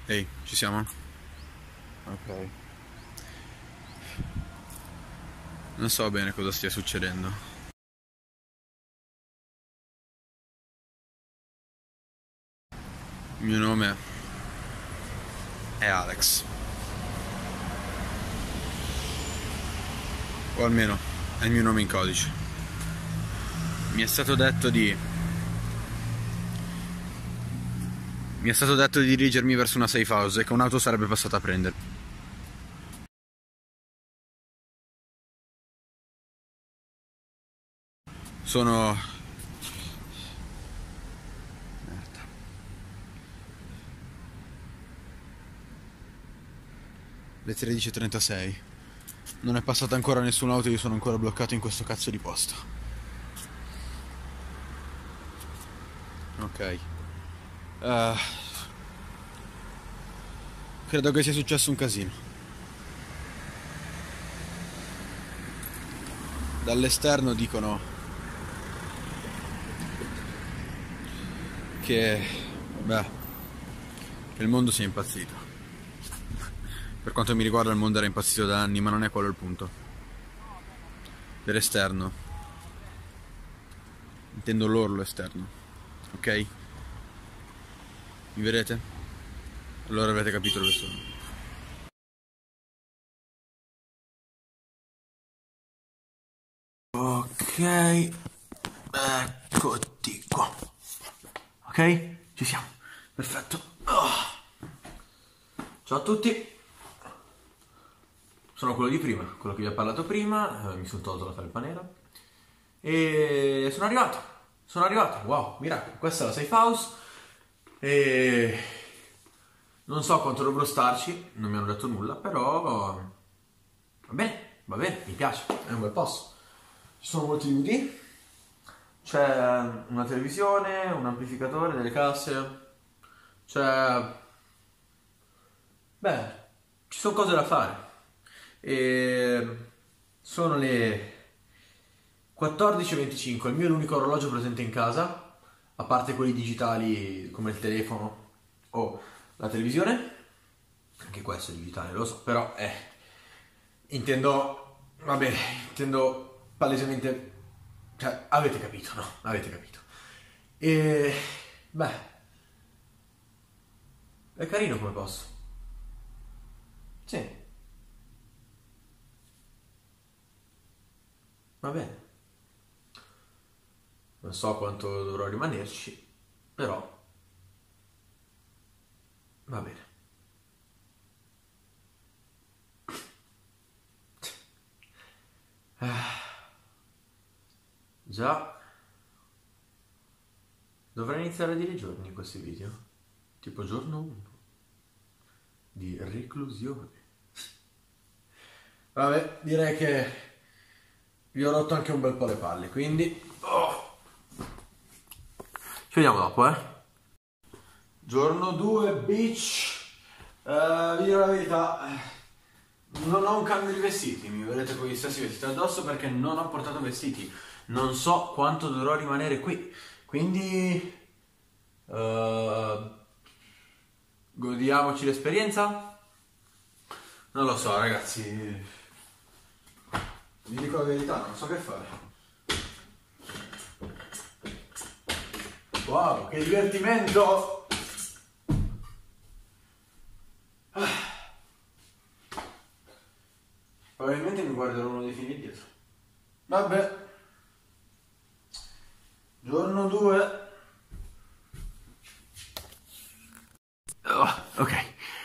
Ehi, ci siamo? Ok. Non so bene cosa stia succedendo. Il mio nome è Alex. O almeno è il mio nome in codice. Mi è stato detto di... Mi è stato detto di dirigermi verso una safe house e che un'auto sarebbe passata a prendermi. Sono... Merda. Le 13:36. Non è passata ancora nessun'auto e io sono ancora bloccato in questo cazzo di posto. Ok. Eh, credo che sia successo un casino. Dall'esterno dicono che... Beh, che il mondo sia impazzito. Per quanto mi riguarda il mondo era impazzito da anni, ma non è quello il punto. Dell'esterno. Intendo l'orlo esterno. Ok? Mi vedete? Allora avrete capito dove sono. Ok, eccoti qua. Ok? Ci siamo. Perfetto. Ciao a tutti. Sono quello di prima, quello che vi ha parlato prima. Mi sono tolto la felpa nera. E sono arrivato. Sono arrivato. Wow, miracolo. Questa è la safe house. E non so quanto dovrò starci, non mi hanno detto nulla, però va bene, mi piace, è un bel posto. Ci sono molti DVD, c'è una televisione, un amplificatore, delle casse, c'è... Beh, ci sono cose da fare. E sono le 14:25, il mio è l'unico orologio presente in casa, a parte quelli digitali come il telefono o la televisione. Anche questo è digitale, lo so, però intendo palesemente, cioè, avete capito, no? Avete capito. E, beh, è carino come posso. Sì, va bene. Non so quanto dovrò rimanerci, però va bene. Già, dovrei iniziare a dire i giorni in questi video. Tipo giorno 1 di reclusione. Vabbè, direi che vi ho rotto anche un bel po' le palle, quindi... Ci vediamo dopo, eh. Giorno 2, bitch. Vi dirò la verità, non ho un cambio di vestiti, mi vedrete con gli stessi vestiti addosso perché non ho portato vestiti. Non so quanto dovrò rimanere qui, quindi godiamoci l'esperienza? Non lo so, ragazzi. Vi dico la verità, non so che fare. Wow, che divertimento! Probabilmente mi guarderò uno dei film dietro. Vabbè. Giorno 2. Ok.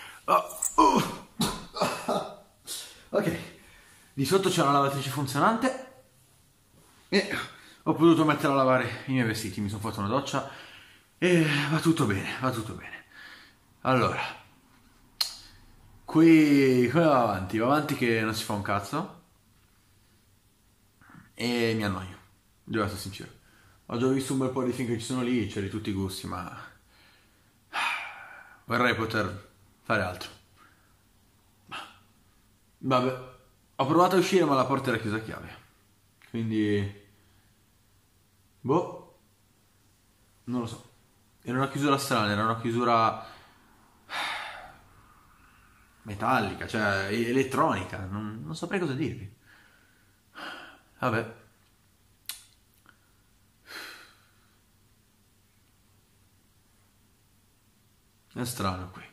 Ok. Di sotto c'è una lavatrice funzionante. E ho potuto mettere a lavare i miei vestiti. Mi sono fatto una doccia. E va tutto bene, va tutto bene. Allora. Qui come va avanti? Va avanti che non si fa un cazzo. E mi annoio. Devo essere sincero. Ho già visto un bel po' di film che ci sono lì, c'è di tutti i gusti, ma vorrei poter fare altro. Vabbè, ho provato a uscire ma la porta era chiusa a chiave. Quindi... boh, non lo so. Era una chiusura strana, era una chiusura metallica, cioè elettronica, non saprei cosa dirvi. Vabbè. È strano qui.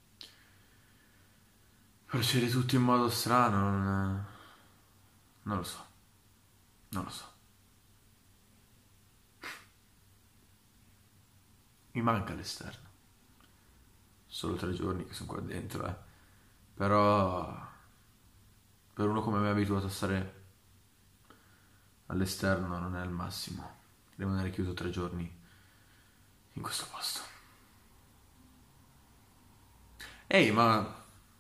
Procede tutto in modo strano, non lo so. Non lo so. Mi manca l'esterno. Solo 3 giorni che sono qua dentro, eh. Però per uno come me abituato a stare all'esterno non è il massimo. Rimanere chiuso 3 giorni in questo posto. Ehi, ma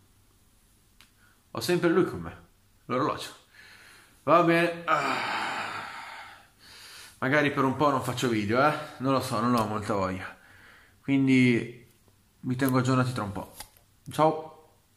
ho sempre lui con me, l'orologio. Va bene. Magari per un po' non faccio video, eh? Non lo so, non ho molta voglia. Quindi mi tengo aggiornati tra un po'. Ciao.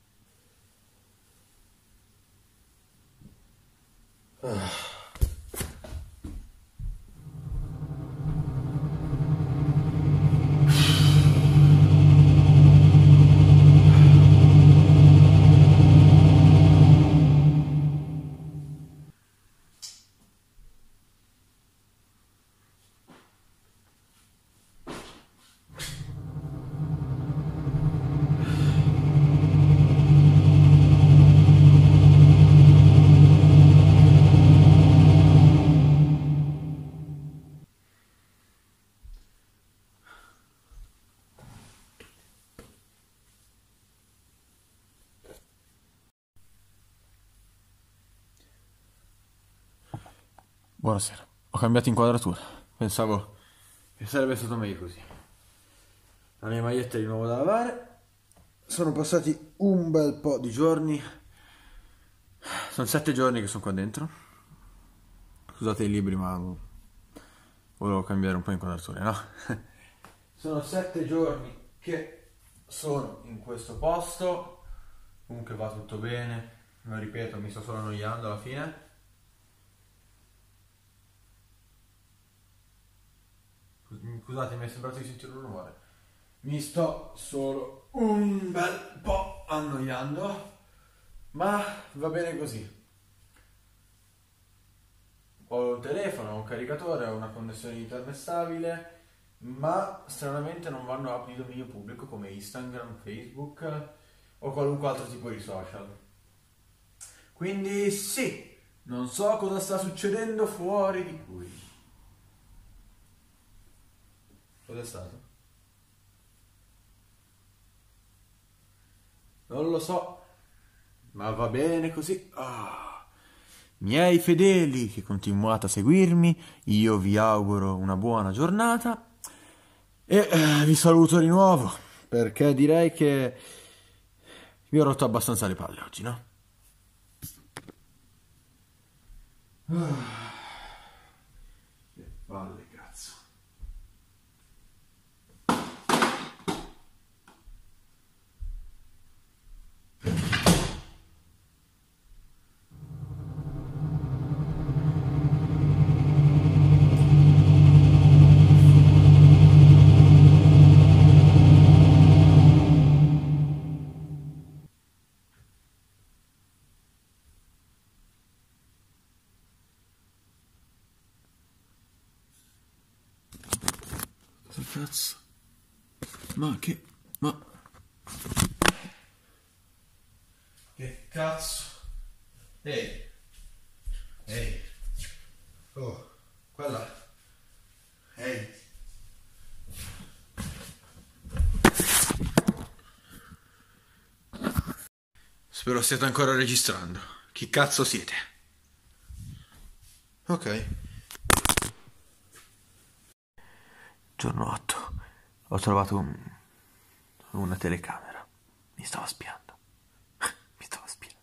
Buonasera, ho cambiato inquadratura. Pensavo che sarebbe stato meglio così. La mia maglietta è di nuovo da lavare. Sono passati un bel po' di giorni. Sono 7 giorni che sono qua dentro. Scusate i libri, ma volevo cambiare un po' inquadratura, no? Sono 7 giorni che sono in questo posto. Comunque va tutto bene. Non ripeto, mi sto solo annoiando alla fine. Scusate, mi è sembrato di sentire un rumore. Mi sto solo un bel po' annoiando, ma va bene così. Ho un telefono, ho un caricatore, ho una connessione internet stabile, ma stranamente non vanno app di dominio pubblico come Instagram, Facebook o qualunque altro tipo di social. Quindi sì, non so cosa sta succedendo fuori di qui. Cos'è stato? Non lo so, ma va bene così. Miei fedeli che continuate a seguirmi, io vi auguro una buona giornata e vi saluto di nuovo perché direi che vi ho rotto abbastanza le palle oggi, no? Che palle, cazzo. Cosa cazzo? Ma che... Ma... Che cazzo? Ehi. Ehi. Oh, quella. Ehi. Spero stiate ancora registrando. Chi cazzo siete? Ok. Giorno 8. Ho trovato una telecamera. Mi stava spiando. Mi stava spiando.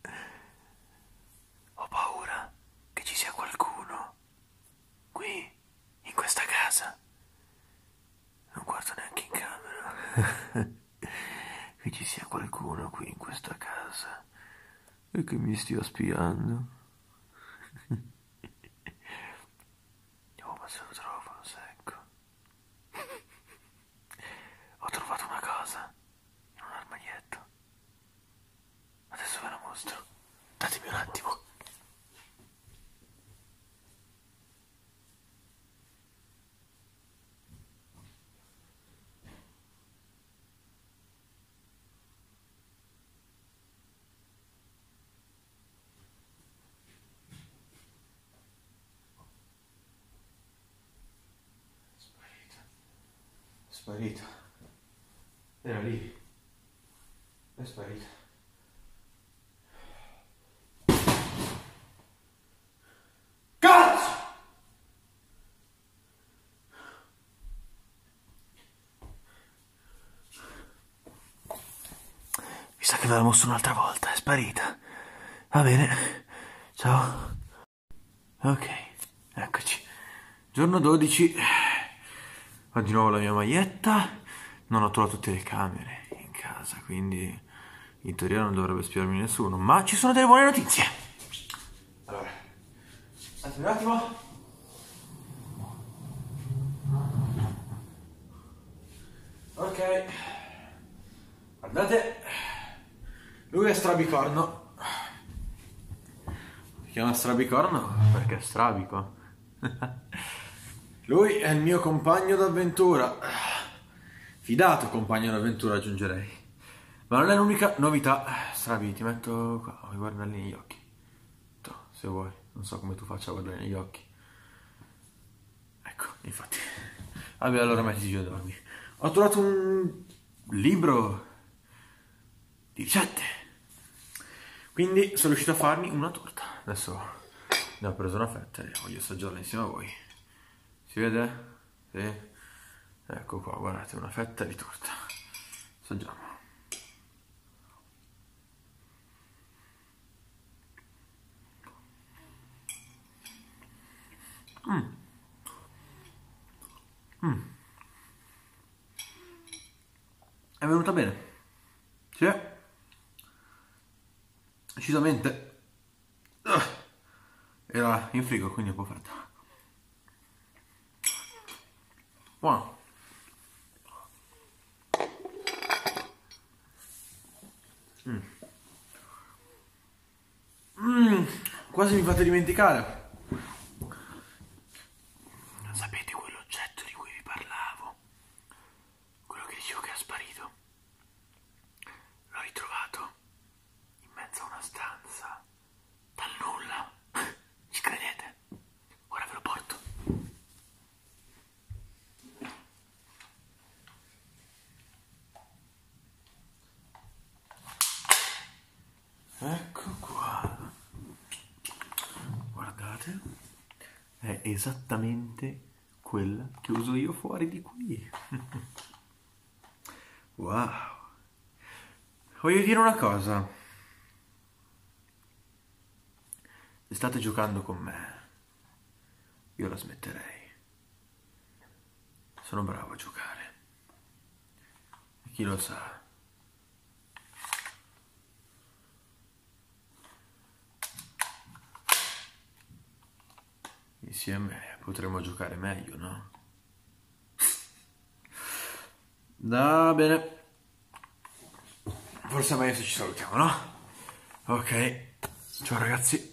Ho paura che ci sia qualcuno qui, in questa casa. Non guardo neanche in camera. Che ci sia qualcuno qui in questa casa e che mi stia spiando. Oh, ma se lo trovo, lo secco. Ho trovato una cosa in un armadietto. mostro. Datemi un attimo. Sparita. Era lì. È sparita. Cazzo! Mi sa che ve la mostro un'altra volta, è sparita. Va bene. Ciao. Ok, eccoci. Giorno 12. Ho di nuovo la mia maglietta. Non ho trovato telecamere in casa, quindi in teoria non dovrebbe spiarmi nessuno. Ma ci sono delle buone notizie. Allora, aspetta un attimo. Ok. Guardate. Lui è strabicorno. Si chiama strabicorno perché è strabico. Lui è il mio compagno d'avventura. Fidato compagno d'avventura, aggiungerei. Ma non è l'unica novità. Strabi, ti metto qua, vuoi guardare negli occhi? Tu, se vuoi. Non so come tu faccia a guardare negli occhi. Ecco, infatti. Vabbè, allora mettiti giù e dormi. Ho trovato un libro di ricette. Quindi sono riuscito a farmi una torta. Adesso ne ho preso una fetta e voglio assaggiarla insieme a voi. Si vede? Sì. Ecco qua, guardate, una fetta di torta. Assaggiamo. È venuta bene. Sì. Decisamente. Era in frigo, quindi è un po' fredda. Buono. Quasi mi fate dimenticare. Sapete quell'oggetto di cui vi parlavo? Quello che dicevo che è sparito? L'ho ritrovato in mezzo a una stanza dal nulla. Ci credete? Ora ve lo porto. Ecco qua. Guardate. È esattamente quella che uso io fuori di qui. Wow. Voglio dire una cosa. Se state giocando con me, io la smetterei. Sono bravo a giocare. E chi lo sa? Insieme potremmo giocare meglio, no? Va bene. Forse è meglio se ci salutiamo, no? Ok. Ciao ragazzi.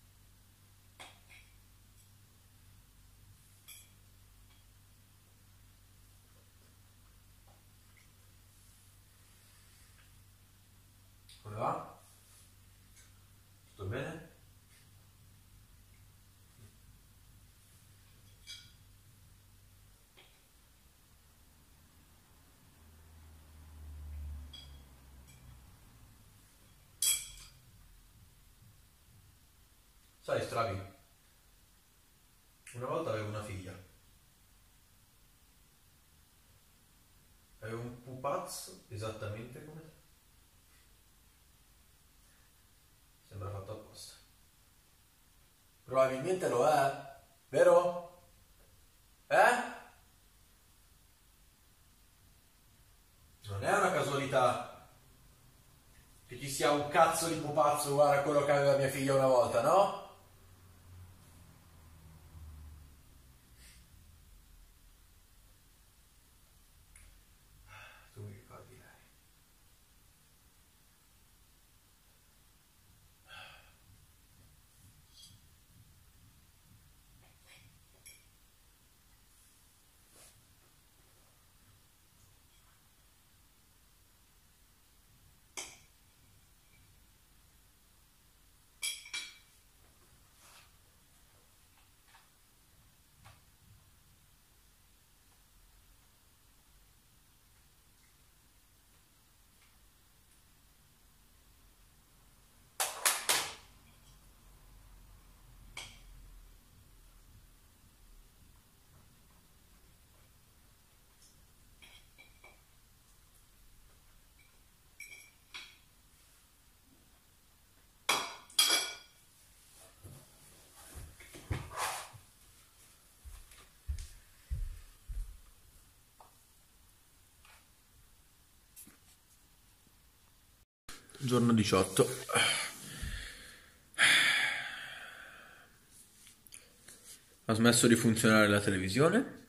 Come va? Tutto bene? Sai, Stravi, una volta avevo una figlia. Avevo un pupazzo esattamente come te. Sembra fatto apposta. Probabilmente lo è, vero? Non è una casualità che ci sia un cazzo di pupazzo uguale a quello che aveva mia figlia una volta, no? Tu mi ricordi lei. Giorno 18. Ha smesso di funzionare la televisione,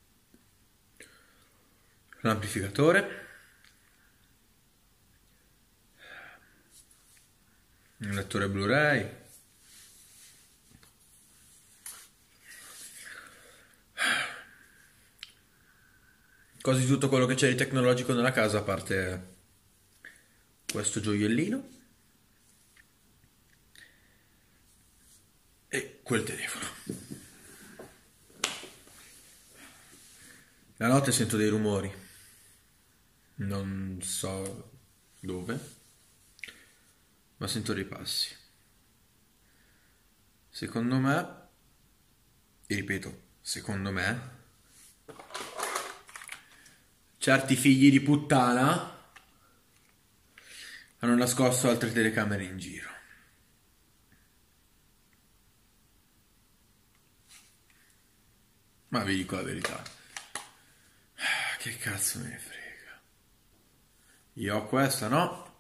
l'amplificatore, il lettore Blu-ray, quasi tutto quello che c'è di tecnologico nella casa, a parte questo gioiellino e quel telefono. La notte sento dei rumori, non so dove, ma sento dei passi. Secondo me, e ripeto, secondo me, certi figli di puttana hanno nascosto altre telecamere in giro. Ma vi dico la verità. Che cazzo me ne frega. Io ho questa, no?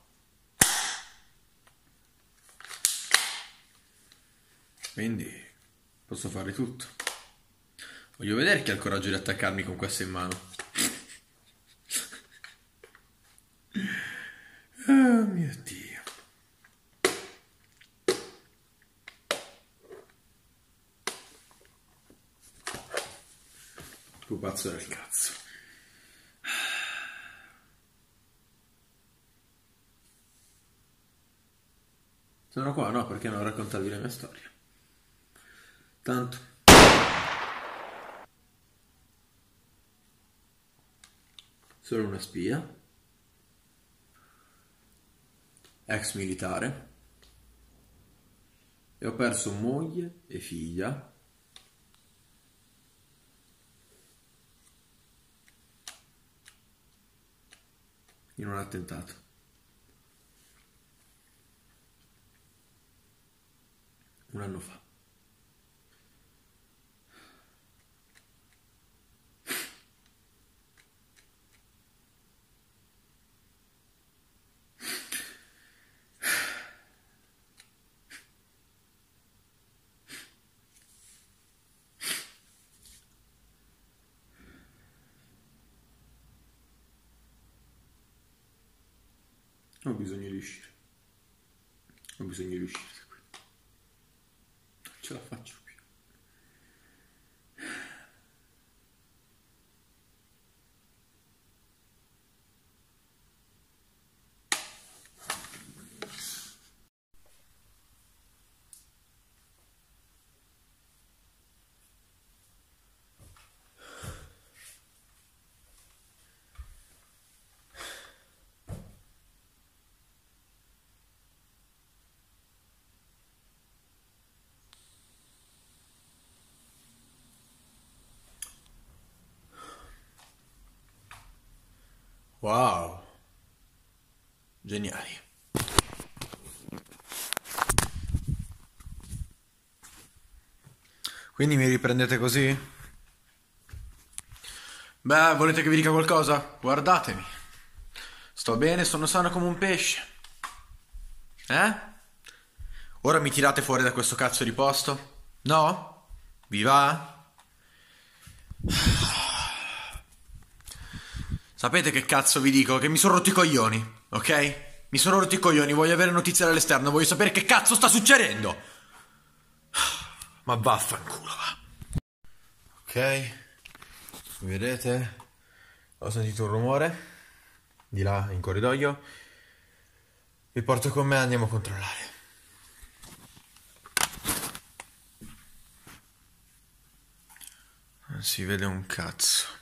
Quindi posso fare tutto. Voglio vedere chi ha il coraggio di attaccarmi con questa in mano. Oh mio Dio. Pupazzo del cazzo. Sono qua, no, perché non raccontarvi la mia storia. Tanto. Sono una spia. Ex militare. E ho perso moglie e figlia in un attentato. Un anno fa. Ho bisogno di uscire. Ho bisogno di uscire da qui. Non ce la faccio più. Wow. Geniali. Quindi mi riprendete così? Beh, volete che vi dica qualcosa? Guardatemi. Sto bene, sono sano come un pesce. Eh? Ora mi tirate fuori da questo cazzo di posto? No? Vi va? Sapete che cazzo vi dico? Che mi sono rotti i coglioni, ok? Mi sono rotti i coglioni, voglio avere notizie dall'esterno, voglio sapere che cazzo sta succedendo. Ma vaffanculo, va. Ok, vedete? Ho sentito un rumore di là in corridoio. Vi porto con me e andiamo a controllare. Non si vede un cazzo.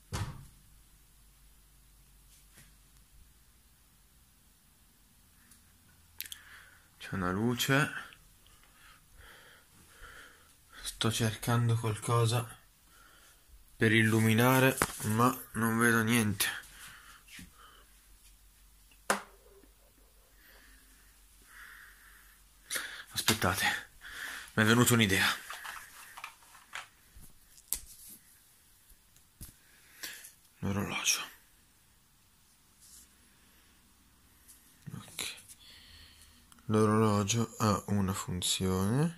C'è una luce. Sto cercando qualcosa per illuminare, ma non vedo niente. Aspettate, mi è venuta un'idea. L'orologio. Ok. l'orologio ha una funzione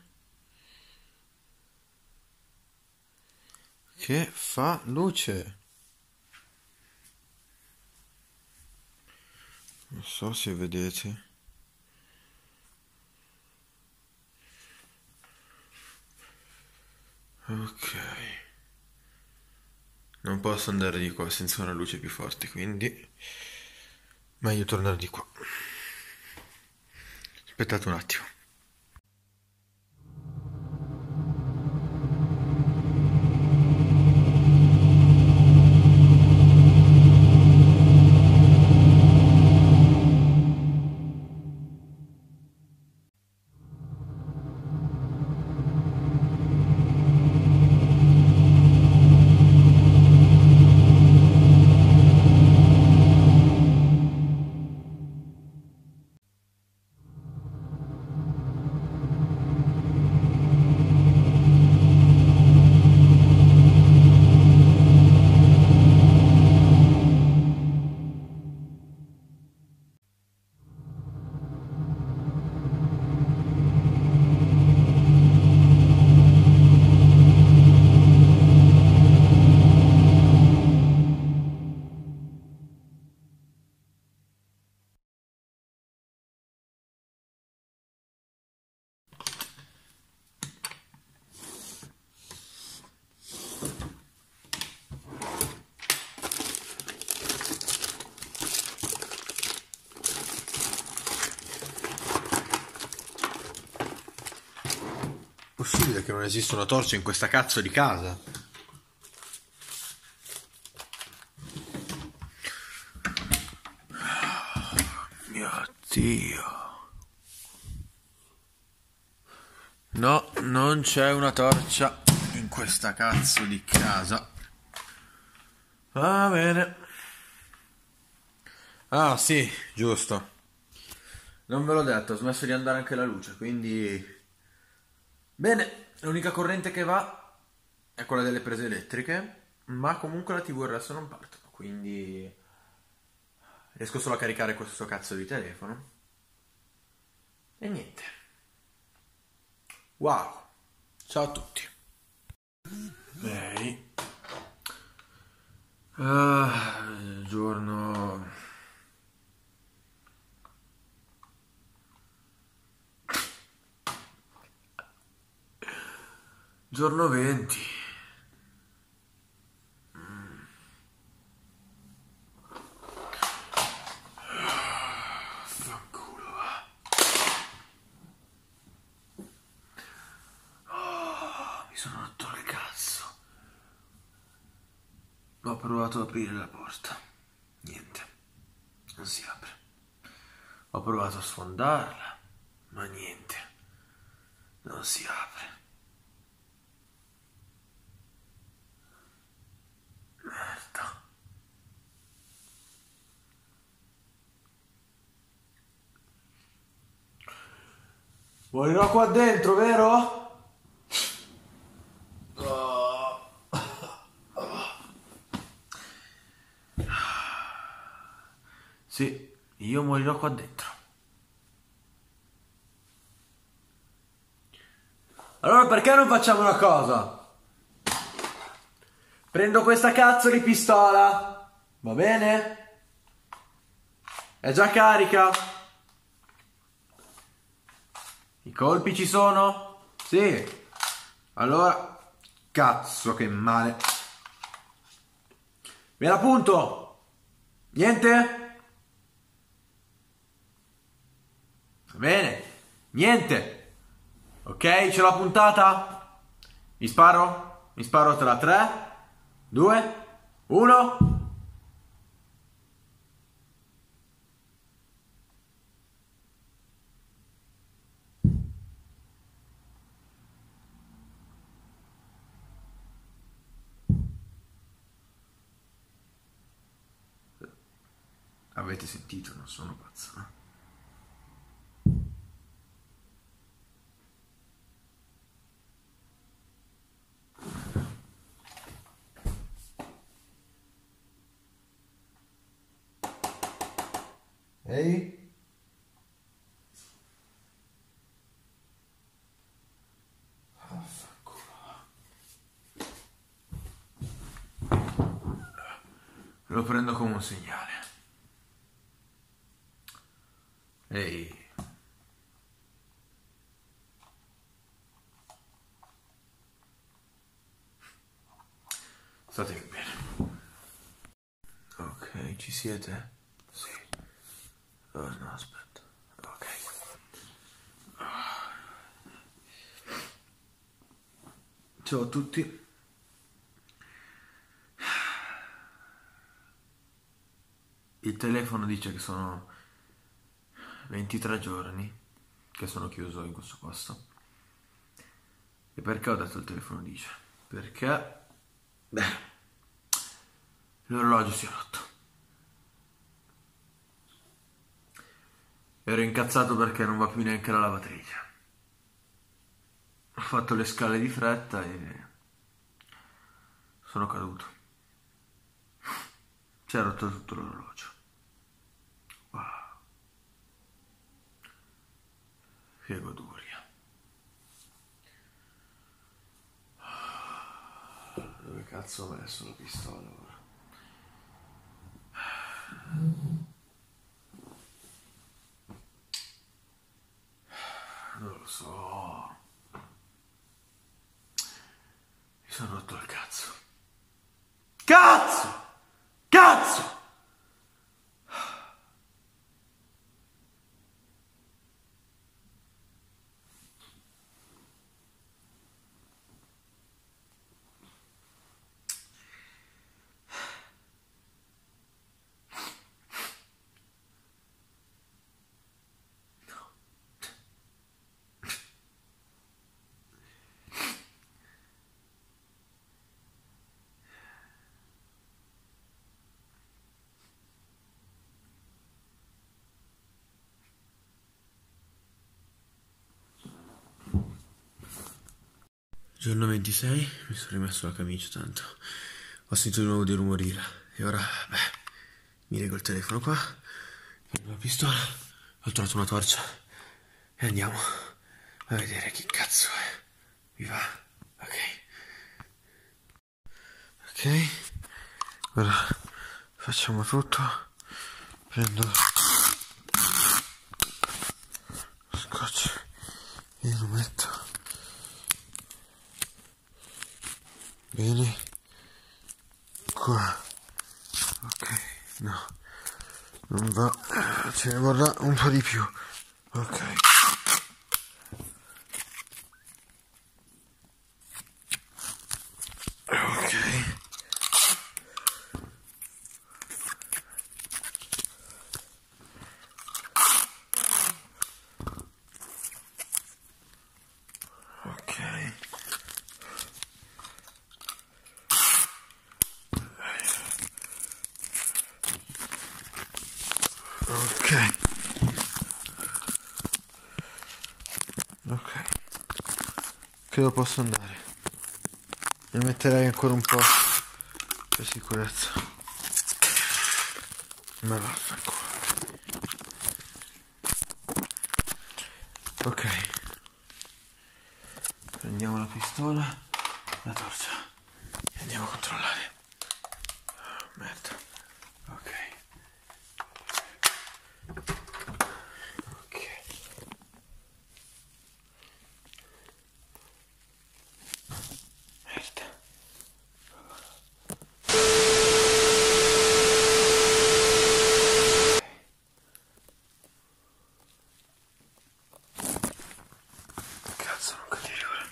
che fa luce. Non so se vedete. Ok. Non posso andare di qua senza una luce più forte, quindi meglio tornare di qua. Aspettate un attimo. Possibile che non esista una torcia in questa cazzo di casa? Mio Dio. No, non c'è una torcia in questa cazzo di casa. Va bene. Ah sì, giusto. Non ve l'ho detto, ho smesso di andare anche la luce, quindi... Bene, l'unica corrente che va è quella delle prese elettriche, ma comunque la TV e il resto non partono, quindi riesco solo a caricare questo cazzo di telefono. E niente. Wow. Ciao a tutti. Ehi. Giorno... Giorno 20. Fanculo, va. Mi sono rotto il cazzo. Ho provato ad aprire la porta. Niente. Non si apre. Ho provato a sfondarla, ma niente. Non si apre. Merda. Morirò qua dentro, vero? Sì, io morirò qua dentro. Allora perché non facciamo una cosa? Prendo questa cazzo di pistola, va bene? È già carica? I colpi ci sono? Sì. Allora, cazzo che male. Me la punto? Niente? Va bene. Niente. Ok, ce l'ho puntata? Mi sparo? Mi sparo tra 3, 2, 1. Avete sentito, non sono pazzo, no? Ehi? Lo prendo come un segnale. Ehi. State bene. Ok, ci siete? Sì. Oh no, aspetta. Ok. Ciao a tutti. Il telefono dice che sono 23 giorni che sono chiuso in questo posto. E perché ho detto il telefono dice? Perché l'orologio si è rotto. Ero incazzato perché non va più neanche la lavatrice. Ho fatto le scale di fretta e sono caduto. Si è rotto tutto l'orologio. Wow. Che goduria. Dove cazzo ho messo la pistola ora? Non lo so. Mi sono rotto il cazzo. Cazzo! Cazzo! Giorno 26, mi sono rimesso la camicia tanto. Ho sentito di nuovo di rumorire. E ora, mi lego il telefono qua, prendo la pistola, ho trovato una torcia e andiamo a vedere chi cazzo è. Vi va? Ok. Ok. Ora facciamo tutto. Prendo lo scotch e lo metto. Bene, qua, ok, no, non va, ce ne vorrà un po' di più, ok. Ok. Ok. Ok. Ok. Credo posso andare. Ne metterei ancora un po' per sicurezza. Ma vaffanculo. Ok. Prendiamo la pistola, la torcia e andiamo a controllare. Merda. Ok. Ok. Merda. Cazzo, non cadere ora.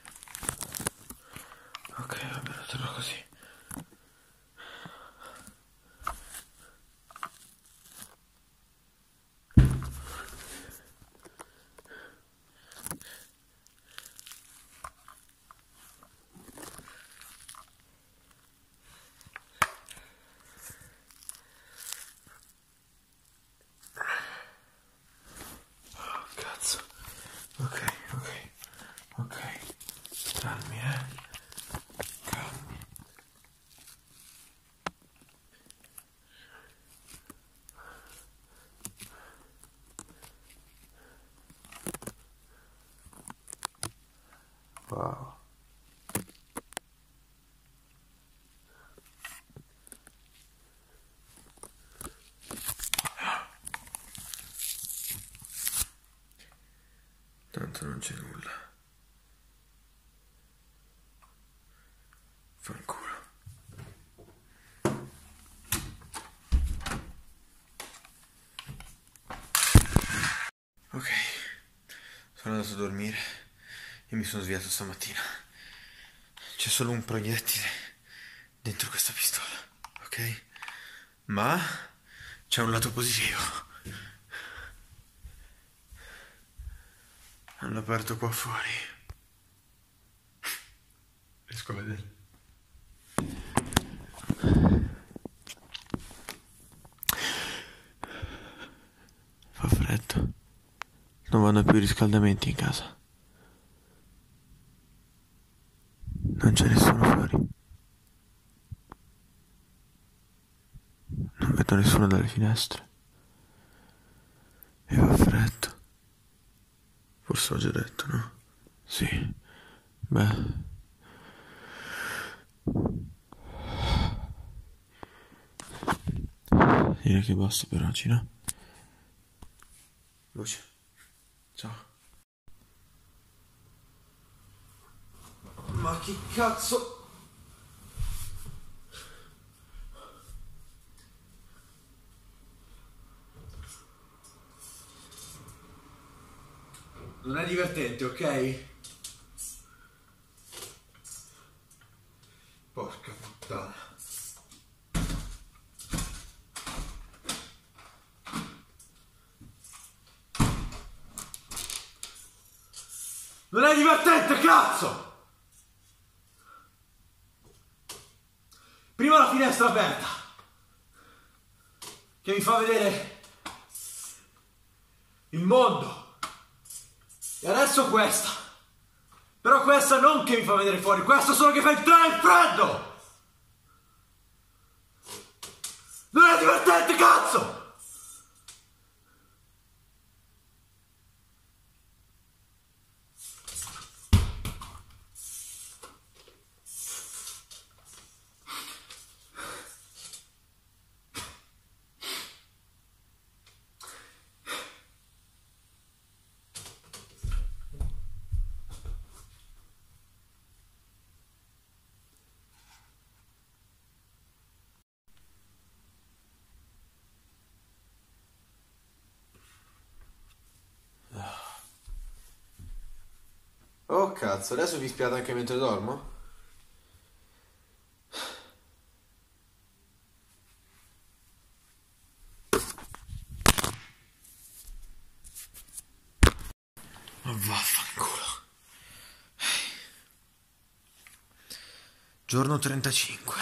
Ok, va bene, terrò così. Cazzo. Ok, ok, ok. Calmi, calmi. Wow. c'è nulla. Fanculo. Ok, sono andato a dormire e mi sono svegliato stamattina. C'è solo un proiettile dentro questa pistola, ok? Ma c'è un lato positivo. Hanno aperto qua fuori. Riesco a vedere. Fa freddo. Non vanno più i riscaldamenti in casa. Non c'è nessuno fuori. Non vedo nessuno dalle finestre. E fa freddo. Forse l'ho già detto, no? Sì. Beh. Direi che basta per oggi, no? Luce. Ciao. Ma che cazzo? Non è divertente, ok? Porca puttana. Non è divertente, cazzo! Prima la finestra aperta, che mi fa vedere il mondo. E adesso questa. Però questa non che mi fa vedere fuori, questa solo che fa entrare il freddo! Non è divertente, cazzo! Oh cazzo, adesso vi spiate anche mentre dormo? Ma vaffanculo. Giorno 35.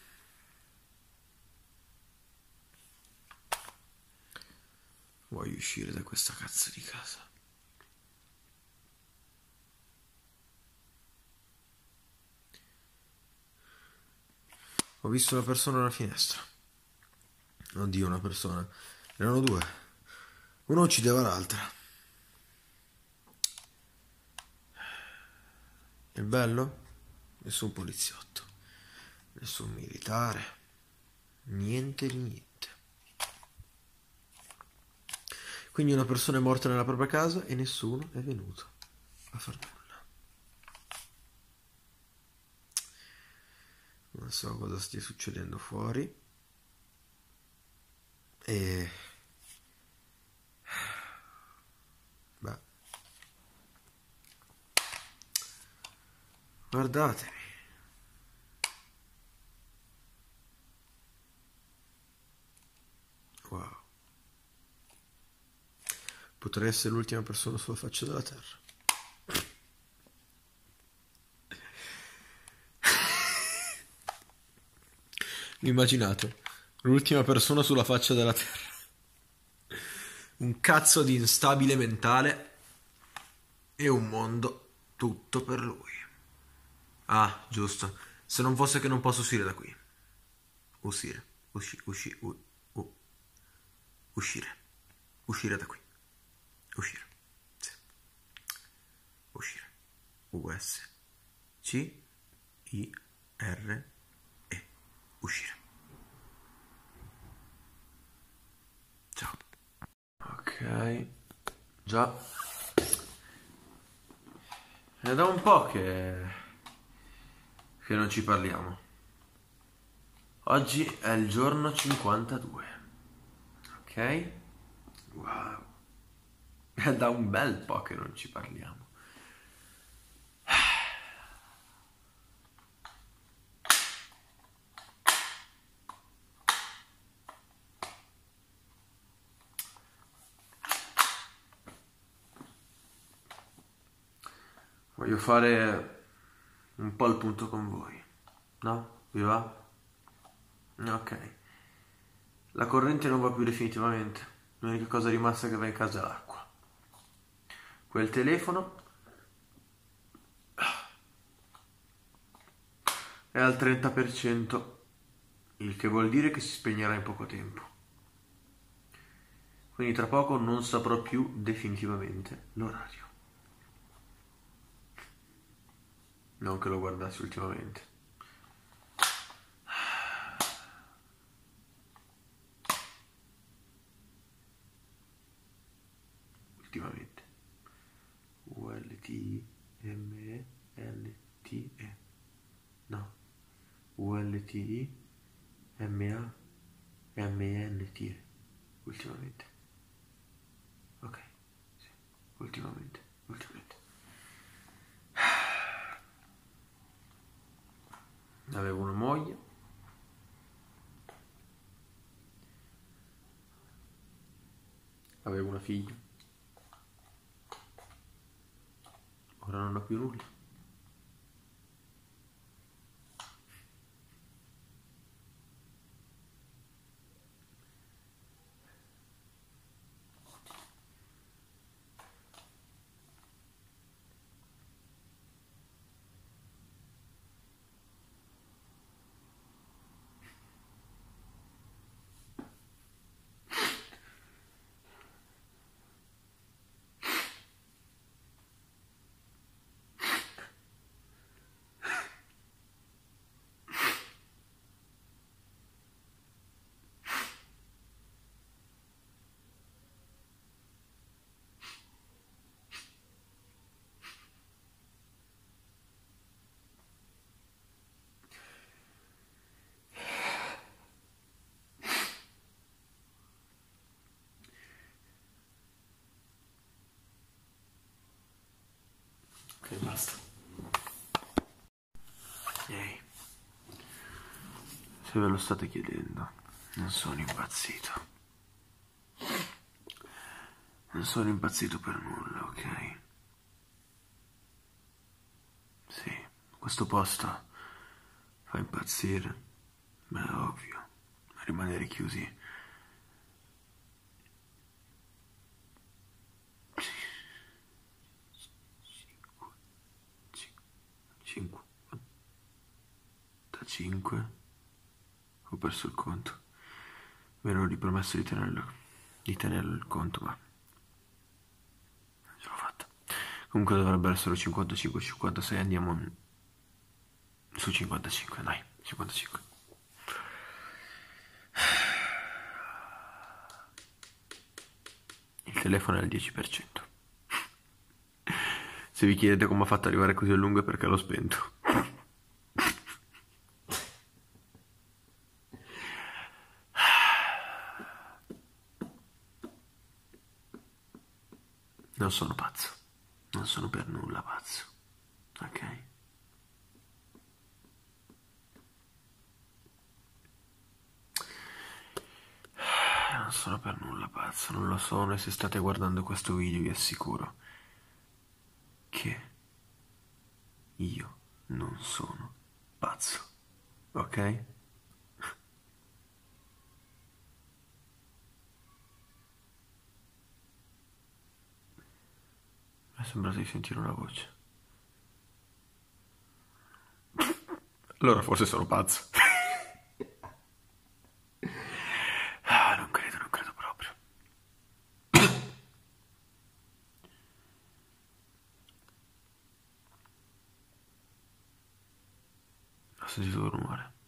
Voglio uscire da questa cazzo di casa. Ho visto una persona alla finestra. Oddio, una persona. Erano due. Uno uccideva l'altra. Il bello? Nessun poliziotto. Nessun militare. Niente di niente. Quindi una persona è morta nella propria casa e nessuno è venuto a far nulla. Non so cosa stia succedendo fuori. E... beh. Guardatemi. Wow. Potrei essere l'ultima persona sulla faccia della terra. Immaginate, l'ultima persona sulla faccia della terra. Un cazzo di instabile mentale e un mondo tutto per lui. Ah, giusto. Se non fosse che non posso uscire da qui. Uscire da qui. Uscire. Sì. Uscire. U-S-C-I-R-E. Uscire. Ciao. Ok. Già. È da un po' che non ci parliamo. Oggi è il giorno 52. Ok? Wow. È da un bel po' che non ci parliamo. Voglio fare un po' il punto con voi. No? Vi va? Ok. La corrente non va più definitivamente. L'unica cosa rimasta che va in casa è l'acqua. Quel telefono è al 30%, il che vuol dire che si spegnerà in poco tempo. Quindi tra poco non saprò più definitivamente l'orario. Non che lo guardassi ultimamente. Ultimamente. ULTIMELTE. No. ULTIMAMENTE. Ultimamente. Ok. Sì. Ultimamente. Avevo una moglie. Avevo una figlia. Ora non ho più nulla. Ok, basta. Ehi, se ve lo state chiedendo, non sono impazzito. Non sono impazzito per nulla, ok? Sì, questo posto fa impazzire, ma è ovvio, rimanere chiusi. Cinque. 5. Ho perso il conto. Mi ero ripromesso di tenerlo il conto, ma non ce l'ho fatta. Comunque dovrebbero essere 55, 56, andiamo su 55, dai, 55. Il telefono è al 10%. Se vi chiedete come ho fatto ad arrivare così a lungo è perché l'ho spento. Non sono pazzo. Non sono per nulla pazzo. Ok? Non sono per nulla pazzo, non lo sono, e se state guardando questo video vi assicuro che io non sono pazzo. Ok? Mi è sembrato di sentire una voce. Allora forse sono pazzo. Non credo proprio. Ho sentito un rumore.